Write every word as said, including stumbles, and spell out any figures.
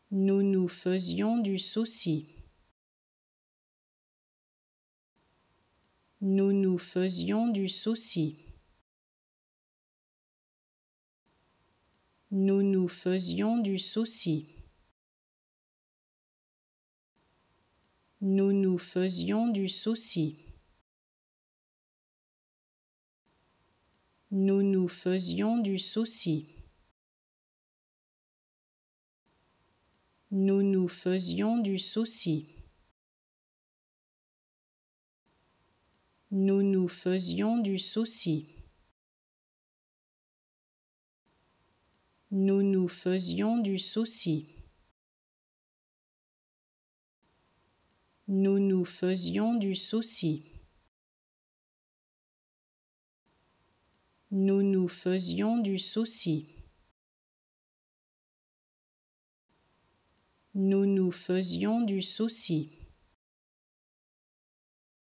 Nous nous faisions du souci. Nous nous faisions du souci. Nous nous faisions du souci. Nous nous faisions du souci. Nous nous faisions du souci. Nous nous faisions du souci. Nous nous faisions du souci. Nous nous faisions du souci. Nous nous faisions du souci. Nous nous faisions du souci. Nous nous faisions du souci.